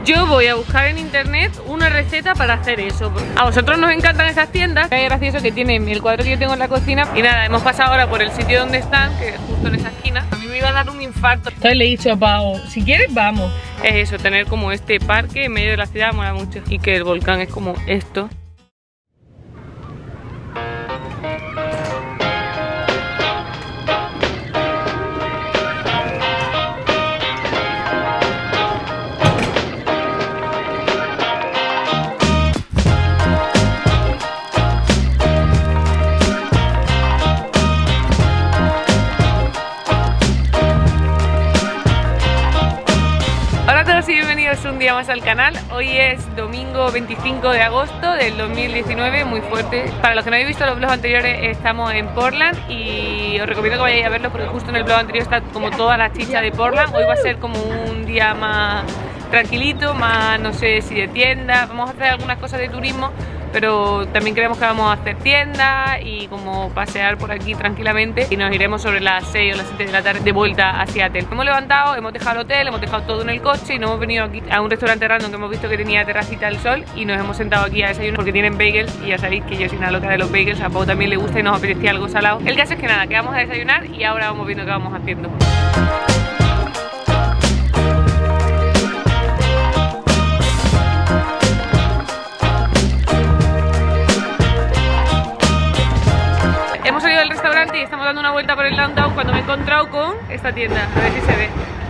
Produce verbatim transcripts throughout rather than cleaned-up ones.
Yo voy a buscar en internet una receta para hacer eso. A vosotros nos encantan esas tiendas. Es gracioso que tienen el cuadro que yo tengo en la cocina. Y nada, hemos pasado ahora por el sitio donde están, que es justo en esa esquina. A mí me iba a dar un infarto. Entonces le he dicho a Pau, si quieres vamos. Es eso, tener como este parque en medio de la ciudad mola mucho. Y que el volcán es como esto. Un día más al canal. Hoy es domingo veinticinco de agosto del dos mil diecinueve, muy fuerte. Para los que no habéis visto los vlogs anteriores, estamos en Portland y os recomiendo que vayáis a verlo porque justo en el vlog anterior está como toda la chicha de Portland. Hoy va a ser como un día más tranquilito, más no sé si de tienda. Vamos a hacer algunas cosas de turismo, pero también creemos que vamos a hacer tiendas y como pasear por aquí tranquilamente y nos iremos sobre las seis o las siete de la tarde de vuelta a Seattle. Hemos levantado, hemos dejado el hotel, hemos dejado todo en el coche y nos hemos venido aquí a un restaurante random que hemos visto que tenía terracita al sol y nos hemos sentado aquí a desayunar porque tienen bagels y ya sabéis que yo soy una loca de los bagels, a Pau también le gusta y nos apetecía algo salado. El caso es que nada, que vamos a desayunar y ahora vamos viendo qué vamos haciendo. Hemos salido del restaurante y estamos dando una vuelta por el downtown cuando me he encontrado con esta tienda, a ver si se ve.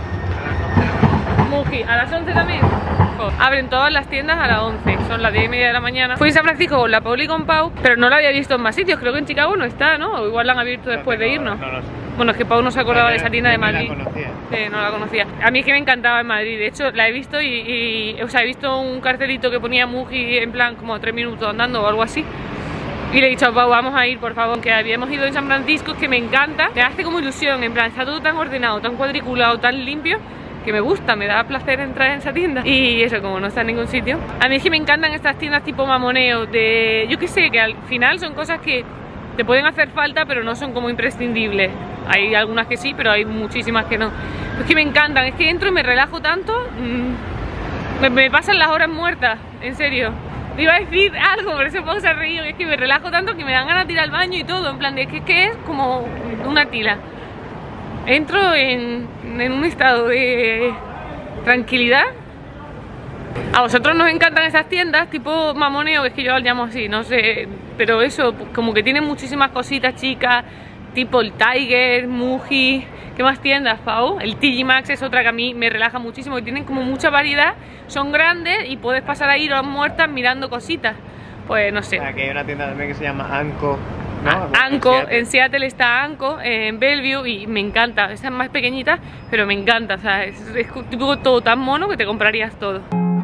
Muji, a las once también. Oh. Abren todas las tiendas a las once, son las diez y media de la mañana. Fui a San Francisco con la Pauli y con Pau, pero no la había visto en más sitios, creo que en Chicago no está, ¿no? O igual la han abierto después de irnos. No, no, no. Bueno, es que Pau no se acordaba de esa tienda de Madrid. No la conocía. Sí, no la conocía. A mí es que me encantaba en Madrid, de hecho la he visto y, y o sea, he visto un cartelito que ponía Muji en plan como tres minutos andando o algo así. Y le he dicho a Pau, vamos a ir por favor, que habíamos ido en San Francisco, que me encanta. Me hace como ilusión, en plan, está todo tan ordenado, tan cuadriculado, tan limpio, que me gusta, me da placer entrar en esa tienda. Y eso, como no está en ningún sitio. A mí es que me encantan estas tiendas tipo mamoneo, de, yo qué sé, que al final son cosas que te pueden hacer falta, pero no son como imprescindibles. Hay algunas que sí, pero hay muchísimas que no. Es que me encantan, es que entro y me relajo tanto, mmm, me, me pasan las horas muertas, en serio. Te iba a decir algo, por eso Pau se ha reído, es que me relajo tanto que me dan ganas de ir al baño y todo, en plan de que es, que es como una tila. Entro en, en un estado de tranquilidad. A vosotros nos encantan esas tiendas tipo mamoneo, que es que yo las llamo así, no sé, pero eso, como que tienen muchísimas cositas chicas, tipo el Tiger, Muji. ¿Qué más tiendas, Pau? El T J Maxx es otra que a mí me relaja muchísimo, que tienen como mucha variedad, son grandes y puedes pasar ahí horas muertas mirando cositas. Pues no sé. Aquí hay una tienda también que se llama Anko, ¿no? Ah, Anko, en Seattle. en Seattle está Anko, en Bellevue, y me encanta. Esa es más pequeñita, pero me encanta, o sea, es, es tipo todo tan mono que te comprarías todo.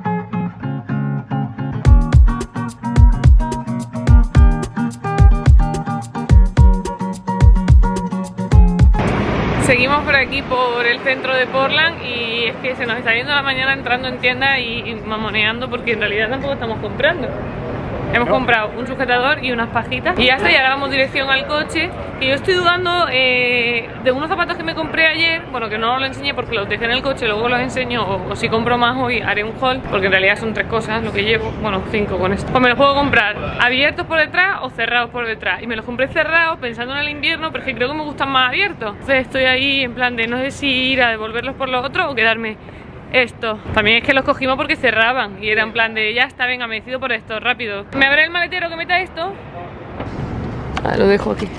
Seguimos por aquí, por el centro de Portland, y es que se nos está yendo la mañana entrando en tiendas y, y mamoneando porque en realidad tampoco estamos comprando. Hemos no. comprado un sujetador y unas pajitas y ya está, y ahora vamos dirección al coche. Que yo estoy dudando eh, de unos zapatos que me compré ayer, bueno, que no os lo enseñé porque los dejé en el coche, luego los enseño, o, o si compro más hoy haré un haul, porque en realidad son tres cosas lo que llevo, bueno, cinco con esto. Pues me los puedo comprar abiertos por detrás o cerrados por detrás, y me los compré cerrados pensando en el invierno, pero es que creo que me gustan más abiertos. Entonces estoy ahí en plan de no sé si ir a devolverlos por los otros o quedarme esto. También es que los cogimos porque cerraban y era en plan de ya está, venga, me decido por esto, rápido. ¿Me abre el maletero que meta esto? Ah, lo dejo aquí.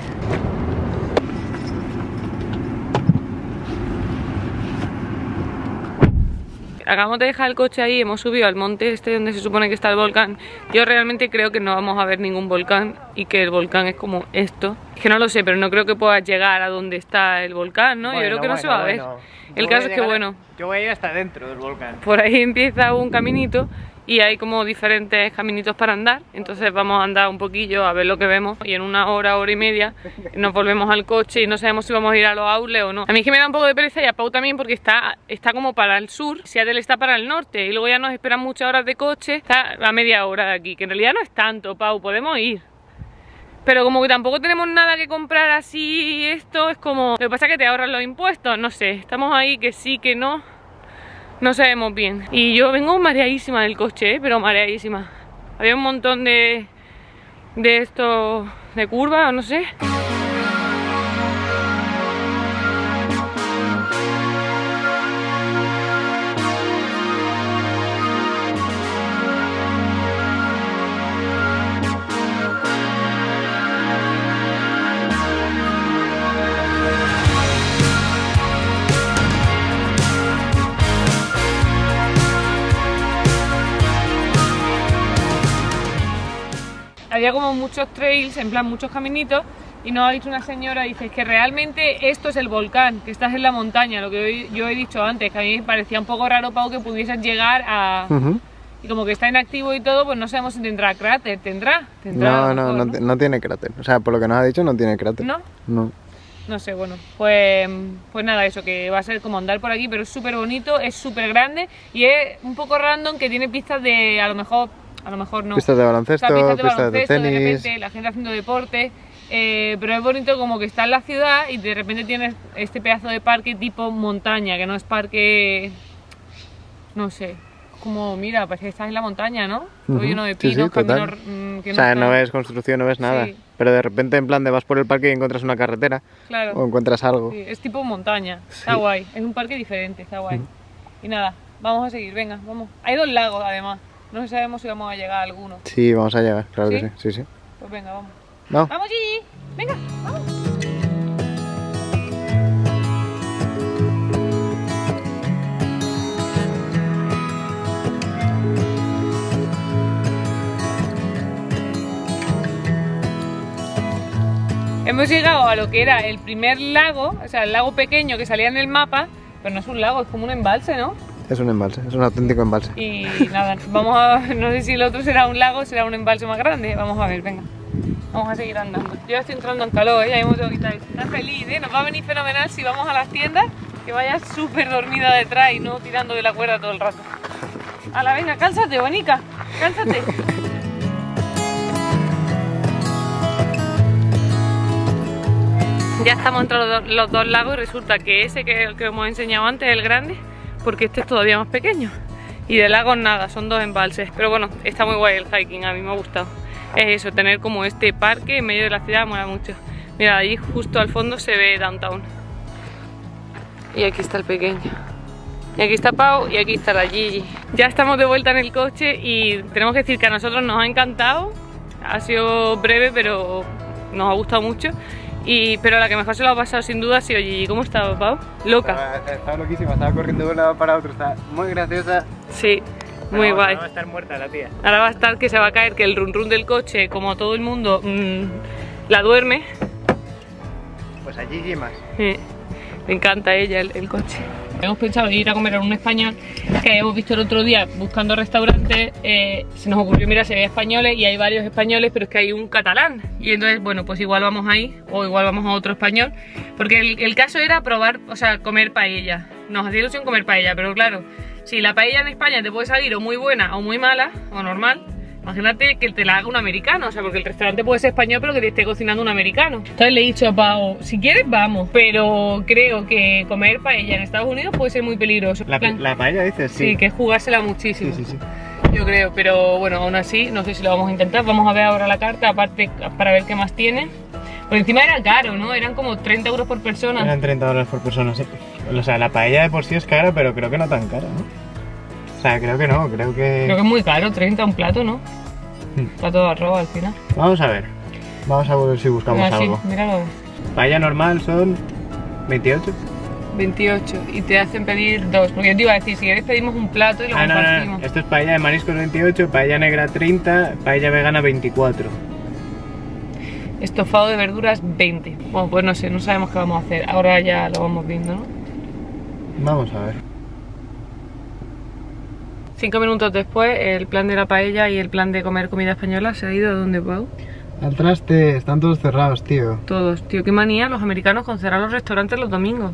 Acabamos de dejar el coche ahí, hemos subido al monte este donde se supone que está el volcán. Yo realmente creo que no vamos a ver ningún volcán y que el volcán es como esto. Es que no lo sé, pero no creo que puedas llegar a donde está el volcán, ¿no? Bueno, yo creo que no bueno, se va a ver. Bueno. El yo caso es que bueno, yo voy a ir hasta dentro del volcán. Por ahí empieza un caminito y hay como diferentes caminitos para andar. Entonces vamos a andar un poquillo a ver lo que vemos y en una hora, hora y media nos volvemos al coche y no sabemos si vamos a ir a los outlets o no. A mí es que me da un poco de pereza y a Pau también porque está, está como para el sur, Seattle está para el norte y luego ya nos esperan muchas horas de coche, está a media hora de aquí, que en realidad no es tanto, Pau, podemos ir. Pero como que tampoco tenemos nada que comprar así, esto es como... Lo que pasa es que te ahorran los impuestos, no sé, estamos ahí que sí, que no. No sabemos bien. Y yo vengo mareadísima del coche, ¿eh? Pero mareadísima. Había un montón de... de esto... de curvas, no sé. Había como muchos trails, en plan muchos caminitos, y nos ha dicho una señora, dice que realmente esto es el volcán, que estás en la montaña, lo que yo he dicho antes, que a mí me parecía un poco raro, Pau, que pudieses llegar a... Uh-huh. Y como que está inactivo y todo, pues no sabemos si tendrá cráter, ¿tendrá? ¿Tendrá no, no, mejor, no, no, no tiene cráter, o sea, por lo que nos ha dicho no tiene cráter. ¿No? No. No sé, bueno, pues, pues nada, eso, que va a ser como andar por aquí, pero es súper bonito, es súper grande y es un poco random, que tiene pistas de, a lo mejor... A lo mejor no. Pistas de baloncesto, o sea, pistas de, pistas baloncesto, de tenis. De repente la gente haciendo deporte. Eh, pero es bonito como que está en la ciudad y de repente tienes este pedazo de parque tipo montaña, que no es parque... No sé. Como, mira, parece que estás en la montaña, ¿no? Todo uh-huh. lleno de pinos, sí, sí, caminos... Mmm, que o sea, no, no ves construcción, no ves nada. Sí. Pero de repente en plan de vas por el parque y encuentras una carretera. Claro. O encuentras algo. Sí, es tipo montaña. Sí. Está guay. Es un parque diferente, está guay. Uh-huh. Y nada, vamos a seguir, venga, vamos. Hay dos lagos además. No sabemos si vamos a llegar a alguno. Sí, vamos a llegar, claro ¿Sí? que sí, sí, sí. Pues venga, vamos. No. ¡Vamos, Gigi! ¡Venga, vamos! Hemos llegado a lo que era el primer lago, o sea, el lago pequeño que salía en el mapa, pero no es un lago, es como un embalse, ¿no? Es un embalse, es un auténtico embalse. Y nada, vamos a... no sé si el otro será un lago o será un embalse más grande. Vamos a ver, venga. Vamos a seguir andando. Yo ya estoy entrando en calor, ¿eh? Ya hemos ido quitar. Está feliz, ¿eh? Nos va a venir fenomenal si vamos a las tiendas, que vayas súper dormida detrás y no tirando de la cuerda todo el rato. Hala, venga, cánsate, Bonica. Cánsate. Ya estamos entre los, los dos lagos y resulta que ese que, que hemos enseñado antes es el grande, porque este es todavía más pequeño. Y de lagos nada, son dos embalses. Pero bueno, está muy guay el hiking, a mí me ha gustado. Es eso, tener como este parque en medio de la ciudad, mola mucho. Mira, ahí justo al fondo se ve Downtown. Y aquí está el pequeño. Y aquí está Pau y aquí está la Gigi. Ya estamos de vuelta en el coche y tenemos que decir que a nosotros nos ha encantado. Ha sido breve, pero nos ha gustado mucho. Y, pero la que mejor se lo ha pasado sin duda ha sido Gigi. ¿Cómo estaba, Pau? Loca. Estaba, estaba loquísima, estaba corriendo de un lado para otro, estaba muy graciosa. Sí, muy pero guay. Ahora va a estar muerta la tía. Ahora va a estar que se va a caer, que el run run del coche, como todo el mundo, mmm, la duerme. Pues a Gigi más. Sí, le encanta a ella el, el coche. Hemos pensado ir a comer a un español que hemos visto el otro día buscando restaurantes. Eh, se nos ocurrió, mira, si hay españoles y hay varios españoles, pero es que hay un catalán. Y entonces, bueno, pues igual vamos ahí o igual vamos a otro español. Porque el, el caso era probar, o sea, comer paella. Nos hacía ilusión comer paella, pero claro, si la paella en España te puede salir o muy buena o muy mala o normal, imagínate que te la haga un americano, o sea, porque el restaurante puede ser español pero que te esté cocinando un americano. Entonces le he dicho a Pau, si quieres vamos, pero creo que comer paella en Estados Unidos puede ser muy peligroso. La, la paella dices, sí. Sí, que es jugársela muchísimo. Sí, sí, sí. Yo creo, pero bueno, aún así, no sé si lo vamos a intentar. Vamos a ver ahora la carta, aparte para ver qué más tiene. Por encima era caro, ¿no? Eran como treinta euros por persona. Eran treinta dólares por persona, sí. O sea, la paella de por sí es cara, pero creo que no tan cara, ¿no? O sea, creo que no, creo que... Creo que es muy caro, treinta un plato, ¿no? Hmm. Plato de arroz al final. Vamos a ver. Vamos a ver si buscamos Mira, algo. Sí, míralo. Paella normal son veintiocho. veintiocho y te hacen pedir dos, porque yo te iba a decir, si queréis pedimos un plato y lo ah, compartimos. No, no. Esto es paella de mariscos veintiocho, paella negra treinta, paella vegana veinticuatro. Estofado de verduras veinte. Bueno, pues no sé, no sabemos qué vamos a hacer. Ahora ya lo vamos viendo, ¿no? Vamos a ver. Cinco minutos después, el plan de la paella y el plan de comer comida española se ha ido. ¿A dónde, Pau? Al traste, están todos cerrados, tío. Todos, tío, qué manía los americanos con cerrar los restaurantes los domingos.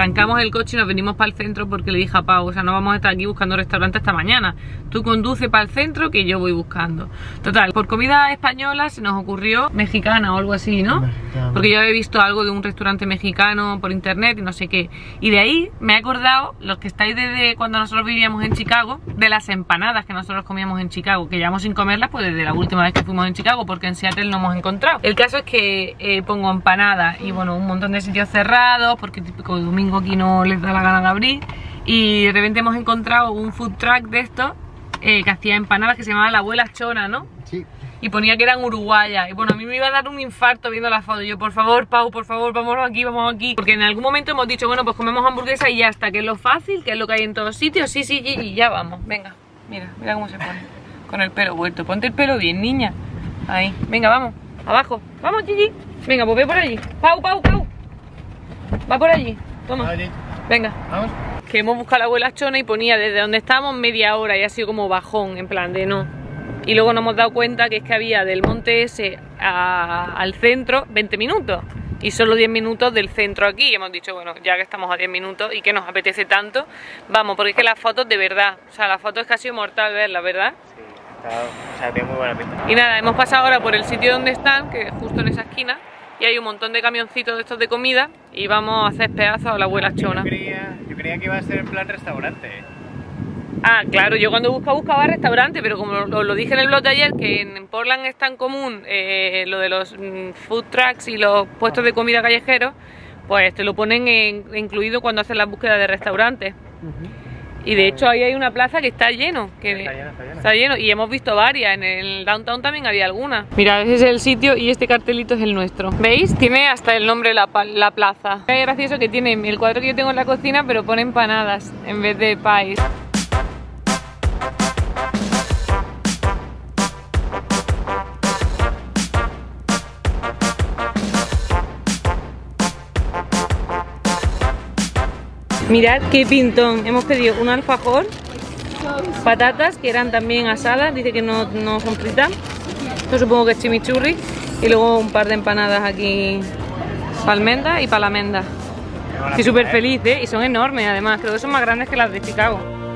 arrancamos el coche y nos venimos para el centro porque le dije a Pau, o sea, no vamos a estar aquí buscando restaurante esta mañana. Tú conduce para el centro que yo voy buscando. Total, por comida española se nos ocurrió mexicana o algo así, ¿no? Mexicano. Porque yo había visto algo de un restaurante mexicano por internet y no sé qué. Y de ahí me he acordado, los que estáis desde cuando nosotros vivíamos en Chicago, de las empanadas que nosotros comíamos en Chicago, que llevamos sin comerlas pues desde la última vez que fuimos en Chicago, porque en Seattle no hemos encontrado. El caso es que eh, pongo empanadas y bueno, un montón de sitios cerrados, porque típico de domingo aquí no les da la gana de abrir. Y de repente hemos encontrado un food truck de estos eh, que hacía empanadas, que se llamaba La Abuela Chona, ¿no? Sí. Y ponía que eran uruguayas. Y bueno, a mí me iba a dar un infarto viendo la foto. Yo, por favor, Pau, por favor, vámonos aquí, vamos aquí. Porque en algún momento hemos dicho, bueno, pues comemos hamburguesa y ya está, que es lo fácil, que es lo que hay en todos sitios. Sí, sí, y ya vamos. Venga, mira, mira cómo se pone. Con el pelo vuelto. Ponte el pelo bien, niña. Ahí, venga, vamos, abajo. Vamos, Gigi. Venga, pues ve por allí. Pau, Pau, Pau. Va por allí. Toma. Venga. Vamos. Que hemos buscado a La Abuela Chona y ponía desde donde estábamos media hora y ha sido como bajón, en plan de no. Y luego nos hemos dado cuenta que es que había del monte ese a, al centro veinte minutos y solo diez minutos del centro aquí. Y hemos dicho, bueno, ya que estamos a diez minutos y que nos apetece tanto, vamos, porque es que las fotos de verdad, o sea, las fotos es casi mortal verlas, ¿verdad? Sí, está, o sea, tiene muy buena pinta. Y nada, hemos pasado ahora por el sitio donde están, que es justo en esa esquina, y hay un montón de camioncitos de estos de comida y vamos a hacer pedazos a La Abuela Chona. Yo creía, yo creía que iba a ser en plan restaurante. Ah, claro, yo cuando buscaba buscaba restaurante, pero como lo, lo dije en el blog de ayer, que en, en Portland es tan común eh, lo de los mm, food trucks y los puestos de comida callejeros, pues te lo ponen en, incluido cuando hacen la búsqueda de restaurantes. Uh-huh. Y de hecho ahí hay una plaza que está lleno, que está lleno, está lleno. Está lleno, y hemos visto varias, en el downtown también había alguna. Mira, ese es el sitio y este cartelito es el nuestro. ¿Veis? Tiene hasta el nombre de la, la plaza. Es gracioso que tiene el cuadro que yo tengo en la cocina, pero pone empanadas en vez de pies. Mirad qué pintón, hemos pedido un alfajor, patatas que eran también asadas, dice que no, no son fritas, esto supongo que es chimichurri, y luego un par de empanadas aquí para almendras y para la almendra. Estoy súper feliz, ¿eh? Y son enormes además, creo que son más grandes que las de Chicago.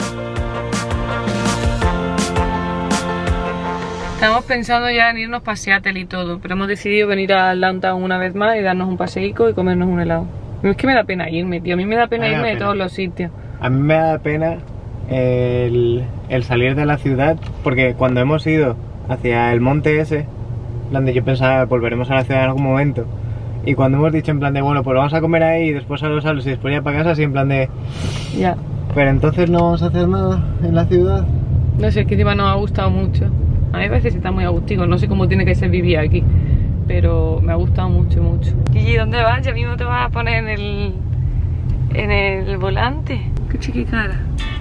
Estamos pensando ya en irnos para Seattle y todo, pero hemos decidido venir al downtown una vez más y darnos un paseico y comernos un helado. Es que me da pena irme, tío. A mí me da pena irme de todos los sitios. A mí me da pena el, el salir de la ciudad, porque cuando hemos ido hacia el monte ese, donde yo pensaba volveremos a la ciudad en algún momento, y cuando hemos dicho en plan de bueno, pues vamos a comer ahí y después a los salos y después ya para casa, así en plan de ya. Pero entonces no vamos a hacer nada en la ciudad. No sé, es que encima nos ha gustado mucho. A mí me parece que está muy agustico, no sé cómo tiene que ser vivir aquí, pero me ha gustado mucho, mucho. Gigi, ¿dónde vas? Ya mismo te vas a poner en el, en el volante. Qué chiquicara.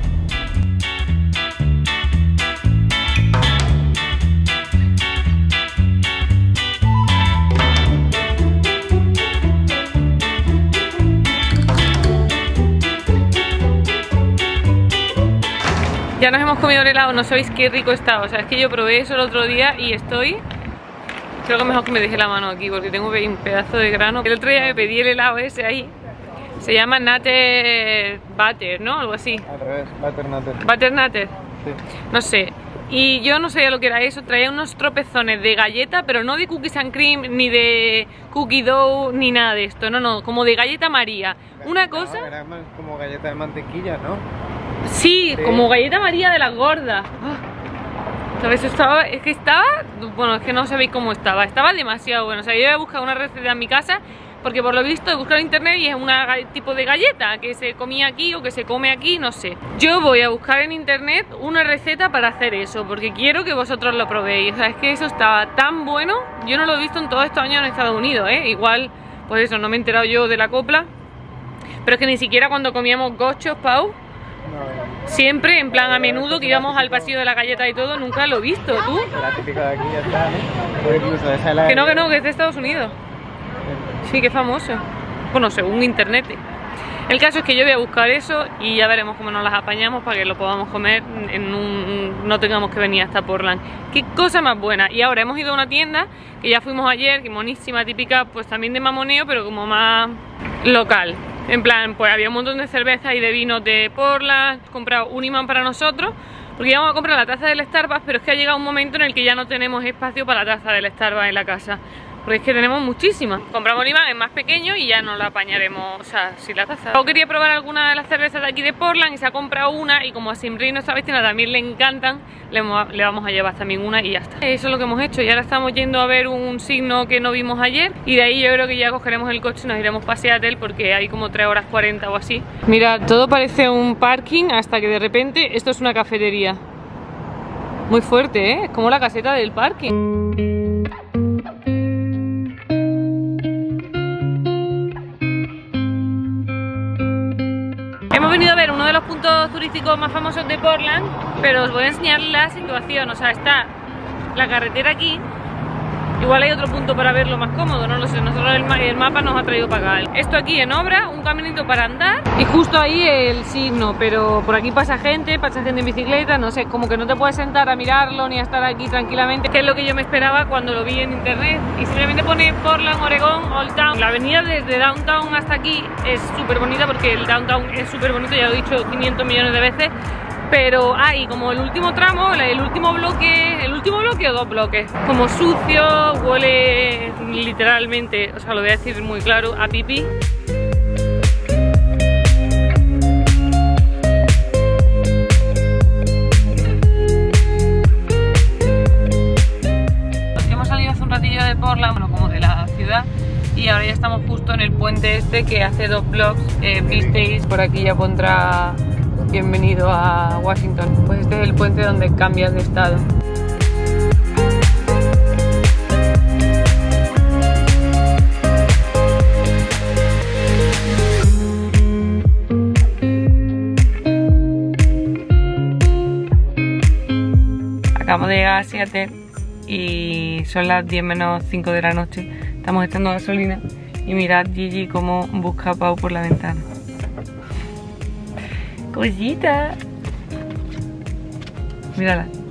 Ya nos hemos comido el helado, no sabéis qué rico estaba. O sea, es que yo probé eso el otro día y estoy... Creo que mejor que me deje la mano aquí porque tengo un pedazo de grano. El otro día me pedí el helado ese ahí. Se llama Nutter Butter, ¿no? Algo así. Al revés, Butter Nutter. Butter Nutter. Sí. No sé. Y yo no sabía lo que era eso. Traía unos tropezones de galleta, pero no de cookies and cream, ni de cookie dough, ni nada de esto. No, no, como de galleta María. Una cosa... No, era más como galleta de mantequilla, ¿no? Sí, sí, como galleta María de las gordas. ¿Sabes? Estaba, es que estaba, bueno, es que no sabéis cómo estaba, estaba demasiado bueno. O sea, yo he buscado una receta en mi casa, porque por lo visto he buscado en internet y es un tipo de galleta que se comía aquí o que se come aquí, no sé. Yo voy a buscar en internet una receta para hacer eso, porque quiero que vosotros lo probéis. O sea, es que eso estaba tan bueno, yo no lo he visto en todos estos años en Estados Unidos, ¿eh? Igual, pues eso, no me he enterado yo de la copla, pero es que ni siquiera cuando comíamos gochos, Pau, siempre, en plan a menudo, que íbamos al pasillo de la galleta y todo, nunca lo he visto, ¿tú? La típica de aquí ya está, ¿no? O incluso esa es la... Que no, que no, que es de Estados Unidos. Sí, que famoso. Bueno, según internet. El caso es que yo voy a buscar eso y ya veremos cómo nos las apañamos para que lo podamos comer en un... no tengamos que venir hasta Portland. Qué cosa más buena. Y ahora hemos ido a una tienda que ya fuimos ayer, que monísima, típica, pues también de mamoneo, pero como más local. En plan, pues había un montón de cervezas y de vinos de Portland. He comprado un imán para nosotros, porque íbamos a comprar la taza del Starbucks, pero es que ha llegado un momento en el que ya no tenemos espacio para la taza del Starbucks en la casa. Porque es que tenemos muchísimas. Compramos el imán, es más pequeño y ya no la apañaremos, o sea, sin la taza. Yo quería probar alguna de las cervezas de aquí de Portland y se ha comprado una, y como a Simri y nuestra vecina también le encantan, le, le vamos a llevar también una y ya está. Eso es lo que hemos hecho, y ahora estamos yendo a ver un signo que no vimos ayer, y de ahí yo creo que ya cogeremos el coche y nos iremos para Seattle, porque hay como tres horas cuarenta o así. Mira, todo parece un parking hasta que de repente esto es una cafetería. Muy fuerte, ¿eh? Es como la caseta del parking. Hemos venido a ver uno de los puntos turísticos más famosos de Portland, pero os voy a enseñar la situación. O sea, está la carretera aquí. Igual hay otro punto para verlo más cómodo, no lo sé. Nosotros el, el mapa nos ha traído para acá. Esto aquí en obra, un caminito para andar, y justo ahí el signo, pero por aquí pasa gente, pasa gente en bicicleta, no sé, como que no te puedes sentar a mirarlo ni a estar aquí tranquilamente, que es lo que yo me esperaba cuando lo vi en internet. Y simplemente pone Portland, Oregón, Old Town. La avenida desde Downtown hasta aquí es súper bonita, porque el Downtown es súper bonito, ya lo he dicho quinientos millones de veces. Pero hay como el último tramo, el último bloque, el último bloque o dos bloques, como sucio, huele literalmente, o sea, lo voy a decir muy claro, a pipí. Hemos salido hace un ratillo de Portland, bueno, como de la ciudad, y ahora ya estamos justo en el puente este que hace dos blocks, eh, visteis, por aquí ya pondrá bienvenido a Washington. Pues este es el puente donde cambias de estado. Acabamos de llegar a Seattle y son las diez menos cinco de la noche. Estamos echando gasolina y mirad Gigi cómo busca a Pau por la ventana. Cosita. Mírala.